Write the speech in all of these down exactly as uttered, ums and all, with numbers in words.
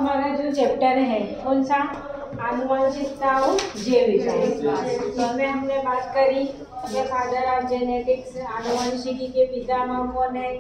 हमारा जो चैप्टर है कौन सा, आनुवंशिकता और जैव विकास। इसमें हमने बात करी ये फादर ऑफ जेनेटिक्स, आनुवंशिकी के पितामह कौन है,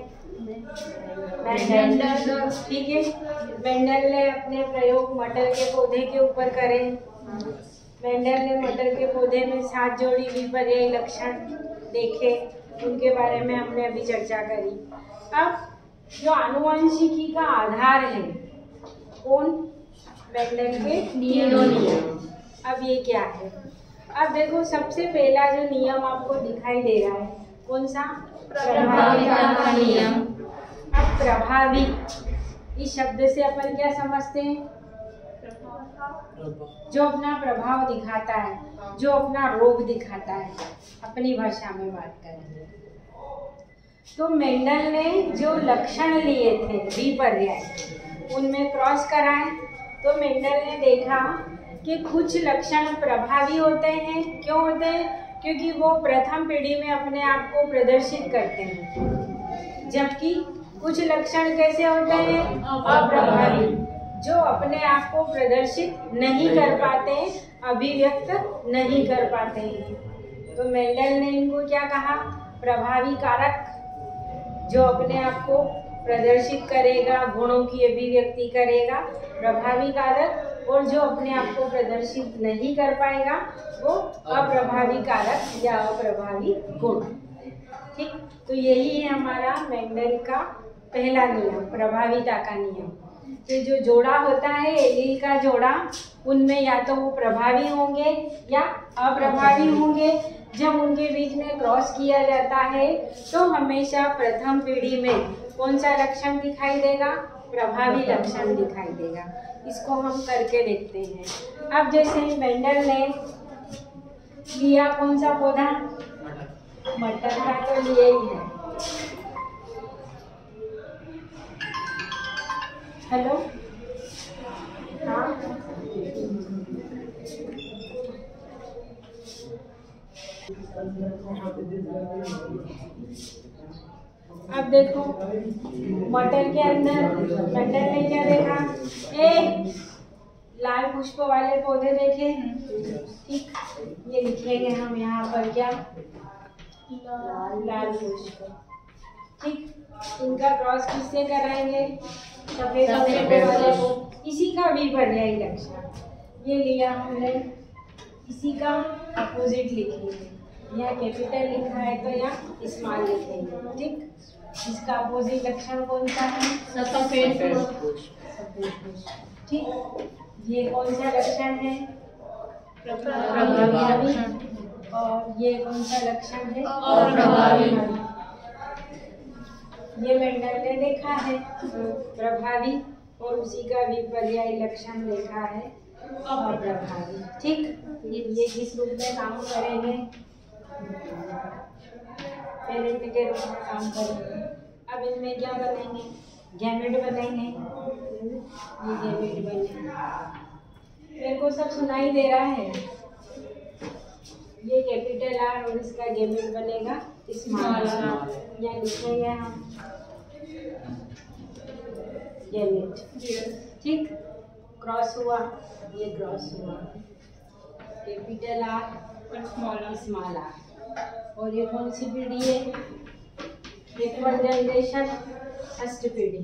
मेंडल। ठीक है, मेंडल ने अपने प्रयोग मटर के पौधे के ऊपर करे। मेंडल ने मटर के पौधे में सात जोड़ी विपर्यायी लक्षण देखे, उनके बारे में हमने अभी चर्चा करी। अब जो आनुवंशिकी का आधार है कौन, मेंडल के नियम। अब ये क्या है, अब देखो सबसे पहला जो नियम आपको दिखाई दे रहा है कौन सा, प्रभाविता का नियम। अब प्रभावी इस शब्द से अपन क्या समझते हैं, जो अपना प्रभाव दिखाता है, जो अपना रोग दिखाता है, अपनी भाषा में बात करेंगे। तो मेंडल ने जो लक्षण लिए थे विपर्याय, उनमें क्रॉस कराए तो मेंडल ने देखा कि कुछ लक्षण प्रभावी होते हैं। क्यों होते हैं, क्योंकि वो प्रथम पीढ़ी में अपने आप को प्रदर्शित करते हैं, जबकि कुछ लक्षण कैसे होते हैं, अप्रभावी, जो अपने आप को प्रदर्शित नहीं कर पाते, अभिव्यक्त नहीं कर पाते हैं। तो मेंडल ने इनको क्या कहा, प्रभावी कारक, जो अपने आप को प्रदर्शित करेगा, गुणों की अभिव्यक्ति करेगा, प्रभावी कारक, और जो अपने आप को प्रदर्शित नहीं कर पाएगा वो अप्रभावी कारक या अप्रभावी गुण। ठीक, तो यही है हमारा मेंडल का पहला नियम, प्रभाविता का नियम। तो जो जोड़ा होता है, एलील का जोड़ा, उनमें या तो वो प्रभावी होंगे या अप्रभावी होंगे। जब उनके बीच में क्रॉस किया जाता है तो हमेशा प्रथम पीढ़ी में कौन सा लक्षण दिखाई देगा, प्रभावी लक्षण दिखाई देगा। इसको हम करके देखते हैं। अब जैसे मेंडल ने लिया कौन सा पौधा, मटर का तो लिया ही है। हेलो, हाँ, अब देखो मटर के अंदर मेंडल ने क्या देखा, ए लाल पुष्प वाले पौधे देखे। ठीक, ये लिखेंगे हम यहाँ पर क्या, लाल पुष्प। ठीक, इनका क्रॉस किससे कराएंगे, सफेद वाले को। इसी का विपर्यायी लक्षण ये लिया हमने, इसी का अपोजिट लिखेंगे। यहाँ कैपिटल लिखा है तो यहाँ स्मॉल लिखेंगे। ठीक, इसका अपोजिट लक्षण कौन सा है, सफेद पुष्प। ठीक, ये कौन सा लक्षण है, प्रभावी, और ये कौन सा लक्षण है, अप्रभावी। ये मेंडल ने देखा है प्रभावी, और उसी का विपर्यायी लक्षण देखा है अप्रभावी। ठीक, ये किस रूप में काम करेंगे, पेरेंट के रूप में काम करेंगे। अब इनमें क्या बनेंगे, गैमेट बनेंगे। ये गैमेट बनेंगे, मेरे को सब सुनाई दे रहा है। ये कैपिटल आर और इसका गैमेट बनेगा स्मॉल आर। यहाँ लिखेंगे हम गैमेट। ठीक, क्रॉस हुआ, ये क्रॉस हुआ, कैपिटल आर और स्मॉल स्मॉल आर। और ये कौन सी पीढ़ी है, बैकवर्ड जनरेशन, फर्स्ट पीढ़ी।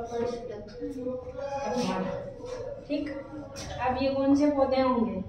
ठीक, अब ये कौन से पौधे होंगे,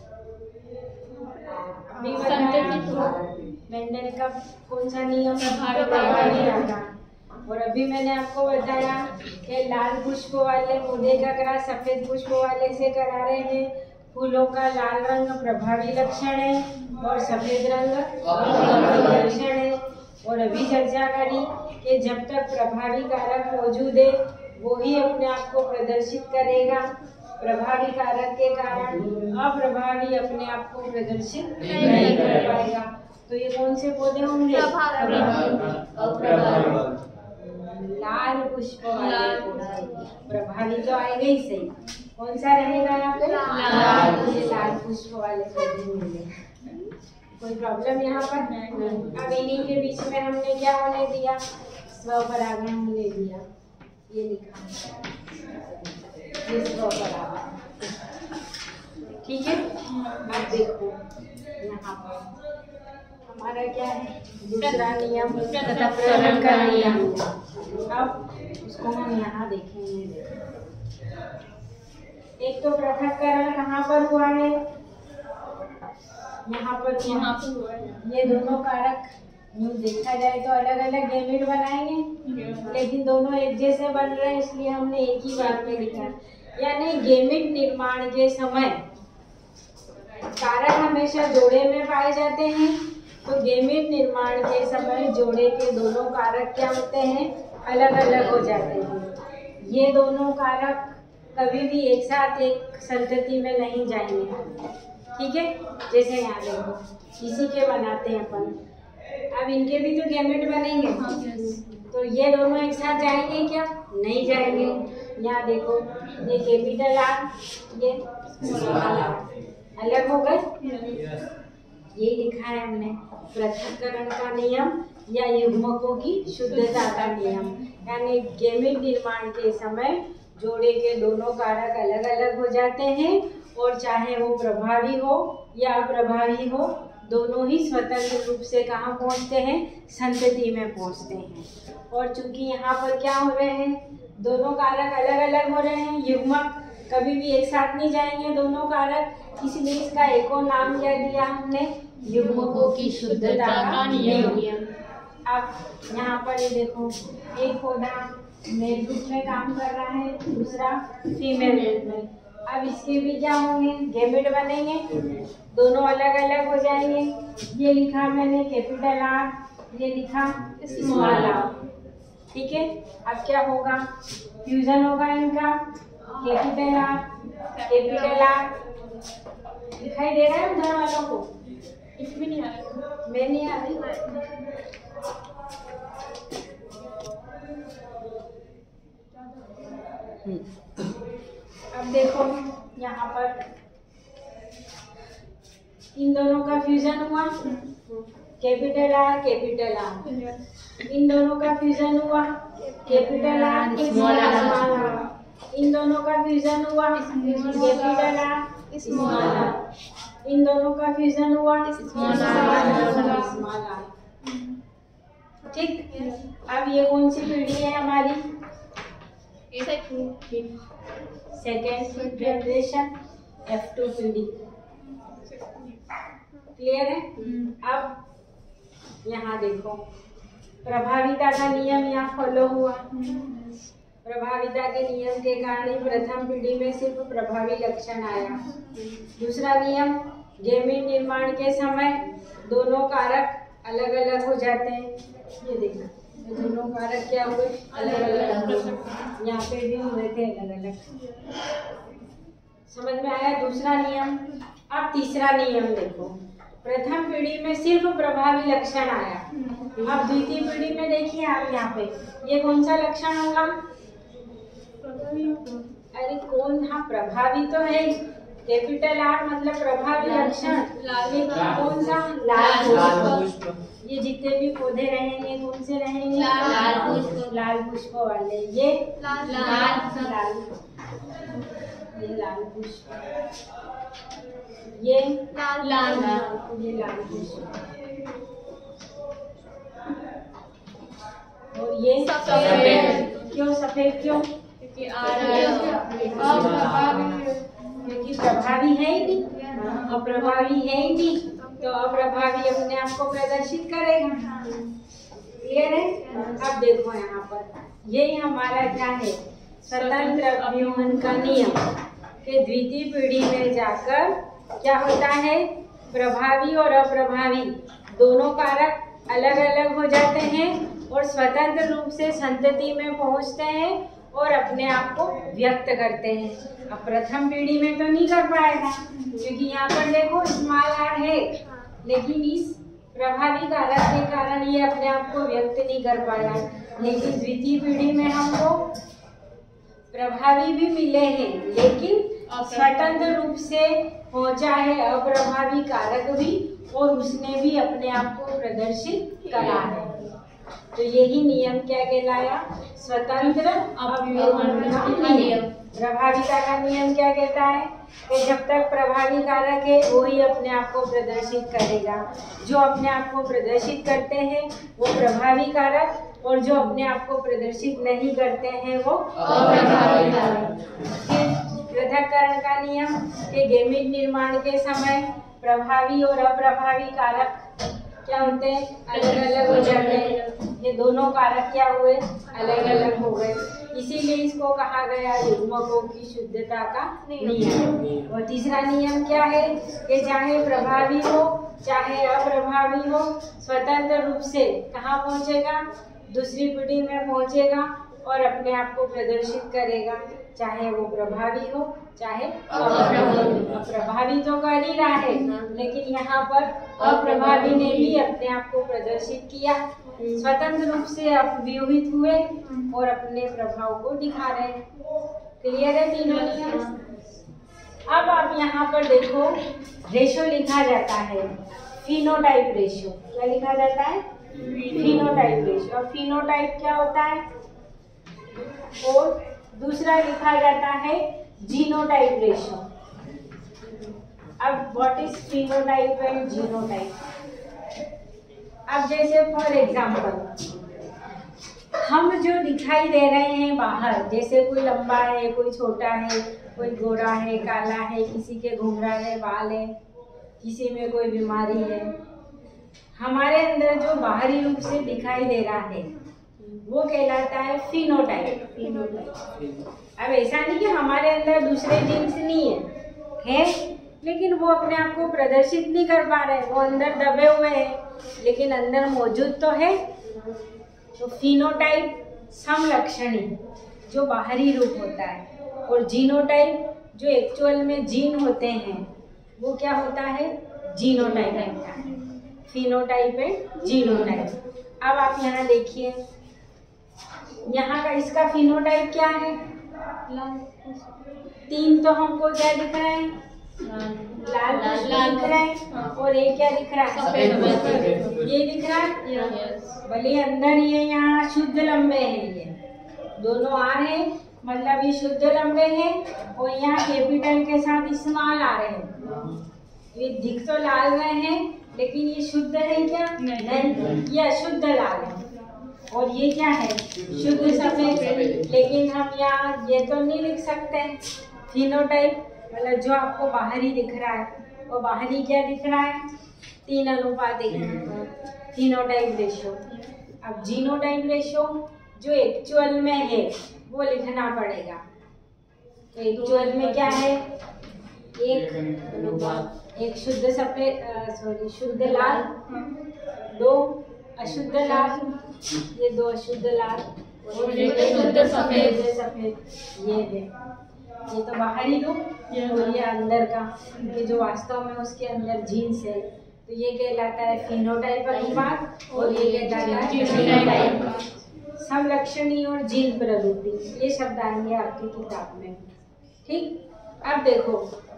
मेंडल का कौन सा नियम, प्रभावी। और अभी मैंने आपको बताया कि लाल पुष्प वाले पौधे का क्रॉस सफेद पुष्प वाले से करा रहे हैं। फूलों का लाल रंग प्रभावी लक्षण है और सफेद रंग अप्रभावी लक्षण है। और अभी चर्चा करी कि जब तक प्रभावी कारक मौजूद है वो ही अपने आप को प्रदर्शित करेगा, प्रभावी कारक के कारण अप्रभावी अपने आप को प्रदर्शित नहीं कर पाएगा। तो ये कौन से पौधे होंगे, अप्रभावी, लाल पुष्प वाले पौधे। प्रभावी तो आएगा ही सही, कौन सा रहेगा यहाँ पे, लाल पुष्प वाले पौधे होंगे। कोई प्रॉब्लम यहाँ पर। अब इन्हीं के बीच में हमने क्या होने दिया, स्वपरागण होने दिया। ये लिखा ये स्व बराबर, ठीक है। अब देखो यहाँ पर हमारा क्या है, दूसरा नियम पृथक्करण का नियम। अब उसको हम यहाँ देखेंगे। एक तो पृथक्करण कहाँ पर हुआ है, यहाँ पर यहाँ पर हुआ है। ये दोनों कारक यूँ देखा जाए तो अलग अलग गैमेट बनाएंगे, लेकिन दोनों एक जैसे बन रहे हैं, इसलिए हमने एक ही बार में लिखा। यानी गैमेट निर्माण के समय कारक हमेशा जोड़े में पाए जाते हैं, तो गैमेट निर्माण के समय जोड़े के दोनों कारक क्या होते हैं, अलग अलग हो जाते हैं। ये दोनों कारक कभी भी एक साथ एक संतति में नहीं जाएंगे, ठीक है। जैसे यहाँ देखो इसी के बनाते हैं अपन, अब इनके भी तो गैमेट बनेंगे, तो ये दोनों एक साथ जाएंगे क्या, नहीं जाएंगे। यहाँ देखो ये कैपिटल आर, ये स्मॉल आर अलग हो गए। ये लिखा है हमने पृथक्करण का नियम या युग्मकों की शुद्धता का नियम। यानी गैमेट निर्माण के समय जोड़े के दोनों कारक अलग अलग हो जाते हैं, और चाहे वो प्रभावी हो या अप्रभावी हो, दोनों ही स्वतंत्र रूप से कहाँ पहुँचते हैं, संतति में पहुँचते हैं। और चूंकि यहाँ पर क्या हो रहे हैं, दोनों कारक अलग अलग हो रहे हैं, युग्मक कभी भी एक साथ नहीं जाएंगे दोनों कारक, इसलिए इसका एक और नाम क्या दिया हमने, युग्मकों की शुद्धता का नियम। अब यहाँ पर ये देखो, एक पौधा मेल ग्रुप में काम कर रहा है, दूसरा फीमेल ग्रुप में। अब इसके भी क्या होंगे, गैमेट बनेंगे, दोनों अलग अलग हो जाएंगे। ये लिखा मैंने कैपिटल आर, ये लिखा स्मॉल आर, ठीक है। अब क्या होगा, फ्यूजन होगा इनका, कैपिटल आर कैपिटल आर। दिखाई दे रहा है उधर वालों को, इसमें नहीं आ रहा, मैं नहीं आ रही। अब देखो यहाँ पर इन दोनों का फ्यूजन हुआ, कैपिटल आर कैपिटल आर। इन दोनों का फ्यूजन हुआ, कैपिटल आर स्मॉल आर। इन दोनों का फ्यूजन हुआ, कैपिटल आर स्मॉल आर। इन दोनों का फ्यूजन हुआ, स्मॉल आर स्मॉल आर, ठीक। अब ये कौन सी पीढ़ी है हमारी, सेकेंड जनरेशन एफ टू पीढ़ी, क्लियर है। अब यहाँ देखो प्रभाविता का नियम यहाँ फॉलो हुआ। प्रभाविता के नियम के कारण ही प्रथम पीढ़ी में सिर्फ प्रभावी लक्षण आया। दूसरा नियम, गैमेट निर्माण के समय दोनों कारक अलग अलग हो जाते हैं। ये देखना, दोनों कारक क्या हुए, अलग अलग हुए, यहाँ पे भी हुए थे अलग अलग। समझ में आया दूसरा नियम। अब तीसरा नियम देखो, प्रथम पीढ़ी में सिर्फ प्रभावी लक्षण आया। अब द्वितीय पीढ़ी में देखिए आप यहाँ पे, ये कौन सा लक्षण होगा, अरे कौन, हाँ प्रभावी तो है, कैपिटल आर मतलब प्रभावी लक्षण, लेकिन कौन सा, लाल पुष्प। ये जितने भी पौधे रहेंगे कौन से रहेंगे, लाल पुष्प, लाल पुष्प वाले। ये लाल लाल ये लाल पुष्प, ये लाल लाल ये लाल पुष्प, और ये सफेद। क्यों सफेद, क्यों, क्योंकि क्योंकि प्रभावी है ही नहीं, अप्रभावी है ही नहीं, तो अप्रभावी अपने आप को प्रदर्शित करेगा। क्लियर है। अब देखो यहाँ पर यही हमारा क्या है, स्वतंत्र अभियोजन का नियम के द्वितीय पीढ़ी में जाकर क्या होता है, प्रभावी और अप्रभावी दोनों कारक अलग अलग हो जाते हैं और स्वतंत्र रूप से संतति में पहुंचते हैं और अपने आप को व्यक्त करते हैं। अब प्रथम पीढ़ी में तो नहीं कर पाएगा, क्योंकि यहाँ पर देखो स्मॉल आर है, लेकिन इस प्रभावी कारक के कारण ये अपने आप को व्यक्त नहीं कर पाया। लेकिन द्वितीय पीढ़ी में हमको प्रभावी भी मिले हैं, लेकिन स्वतंत्र रूप से पहुंचा है अप्रभावी कारक भी, और उसने भी अपने आप को प्रदर्शित करा है। तो यही नियम क्या कहलाया? स्वतंत्र अवयवों का नियम। प्रभाविता का नियम क्या कहता है कि जब तक प्रभावी कारक है वो ही अपने आप को प्रदर्शित करेगा। जो अपने आप को प्रदर्शित करते हैं वो प्रभावी कारक, और जो अपने आप को प्रदर्शित नहीं करते हैं वो अप्रभावी कारक। पृथक्करण का नियम के गेमीट निर्माण के समय प्रभावी और अप्रभावी कारक क्या होते हैं? अलग अलग हो जाते हैं। ये दोनों कारक क्या हुए? अलग अलग हो गए। इसीलिए इसको कहा गया युग्मकों की शुद्धता का नियम। और तीसरा नियम क्या है कि चाहे प्रभावी हो चाहे अप्रभावी हो, स्वतंत्र रूप से कहाँ पहुँचेगा? दूसरी पीढ़ी में पहुँचेगा और अपने आप को प्रदर्शित करेगा, चाहे वो प्रभावी हो चाहे अप्रभावी। प्रभावी तो कर ही रहा है, लेकिन यहाँ पर अप्रभावी ने भी अपने आप को प्रदर्शित किया, स्वतंत्र रूप से अव्यूहित हुए और अपने प्रभाव को दिखा रहे हैं। क्लियर है तीनों नियम? अब आप यहाँ पर देखो, रेशो लिखा जाता है फिनोटाइप रेशो। क्या लिखा जाता है? Phenotype ratio. और फिनोटाइप क्या होता है? और दूसरा लिखा जाता है जीनोटाइप रेशो। अब what is phenotype and genotype? अब जैसे फॉर एग्जांपल हम जो दिखाई दे रहे हैं बाहर, जैसे कोई लंबा है, कोई छोटा है, कोई गोरा है, काला है, किसी के घुंघरा है, बाल है, किसी में कोई बीमारी है, हमारे अंदर जो बाहरी रूप से दिखाई दे रहा है वो कहलाता है फिनोटाइप। अब ऐसा नहीं कि हमारे अंदर दूसरे जीन्स नहीं है, है, लेकिन वो अपने आप को प्रदर्शित नहीं कर पा रहे, वो अंदर दबे हुए हैं, लेकिन अंदर मौजूद तो है। तो फिनोटाइप समलक्षणी जो बाहरी रूप होता है, और जीनोटाइप जो एक्चुअल में जीन होते हैं वो क्या होता है? जीनोटाइप होता है। फिनोटाइप है जीनोटाइप। अब आप यहाँ देखिए, यहाँ का इसका फिनोटाइप क्या है? तीन तो हमको क्या दिख रहा है? लाल लाल दिख रहा है, और ये क्या दिख रहा है? सफेद। ये दिख रहा है, भले अंदर ये यहाँ शुद्ध लंबे हैं, ये दोनों आ रहे हैं, मतलब ये शुद्ध लंबे हैं, और यहाँ कैपिटल के साथ स्मॉल आ रहे हैं। ये दिख तो लाल रहे हैं, लेकिन ये शुद्ध है क्या? नहीं, ये अशुद्ध लाल है। और ये क्या है? शुद्ध सफेद। लेकिन हम यहाँ ये तो नहीं लिख सकते फिनोटाइप, मतलब जो आपको बाहरी दिख रहा है, और बाहरी क्या दिख रहा है? तीन अनुपात एक, फिनोटाइप रेशो। अब जीनोटाइप रेशो जो एक्चुअल में है वो लिखना पड़ेगा। तो एक्चुअल में क्या है? एक अनुपात एक शुद्ध सफेद, सॉरी शुद्ध लाल, दो अशुद्ध लाल, ये दो अशुद्ध लाल, और एक शुद्ध सफेद सफेद। ये है, ये तो बाहरी रूप, और ये अंदर का, ये जो वास्तव में उसके अंदर जीन्स है, तो ये कहलाता है फिनोटाइप अनुपात, और ये कहलाता है जीनोटाइप। समलक्षणी और जीन प्ररूपी, ये शब्द आएंगे आपकी किताब में। ठीक, अब देखो,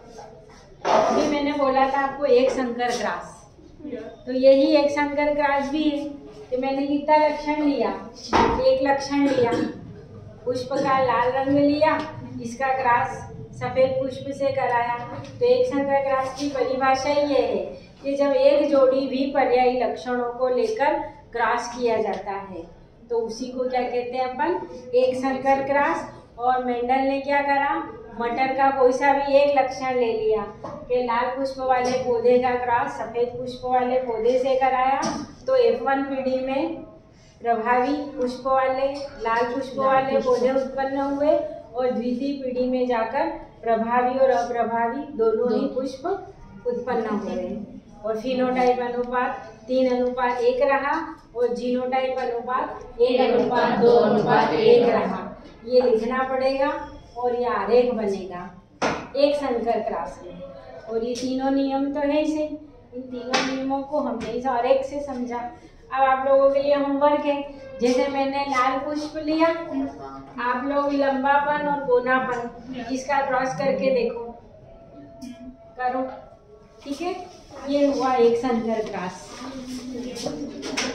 अभी मैंने बोला था आपको एक संकर ग्रास, तो यही एक संकर ग्रास भी है। तो मैंने कितना लक्षण लिया? एक लक्षण लिया, पुष्प का लाल रंग लिया, इसका ग्रास सफेद पुष्प से कराया। तो एक संकर ग्रास की परिभाषा ये है कि जब एक जोड़ी भी पर्यायी लक्षणों को लेकर ग्रास किया जाता है तो उसी को क्या कहते हैं अपन? एक संकर ग्रास। और मेंडल ने क्या करा? मटर का कोई सा भी एक लक्षण ले लिया कि लाल पुष्प वाले पौधे का ग्रास सफेद पुष्प वाले पौधे से कराया, तो एफ वन पीढ़ी में प्रभावी पुष्प वाले लाल पुष्प वाले पौधे उत्पन्न हुए, और द्वितीय पीढ़ी में जाकर प्रभावी और अप्रभावी दोनों ही पुष्प उत्पन्न हुए। और फिनोटाइप अनुपात तीन अनुपात एक रहा, और जीनोटाइप अनुपात एक अनुपात दो अनुपात एक रहा। ये लिखना पड़ेगा, और ये आरेख बनेगा एक संकर ग्रास में। और ये तीनों नियम तो है ही से, इन तीनों नियमों को हमने इस आरेख से समझा। अब आप लोगों के लिए होमवर्क है, जैसे मैंने लाल पुष्प लिया, आप लोग लंबापन और कोनापन इसका क्रॉस करके देखो, करो, ठीक है? ये हुआ एक संकर ग्रास।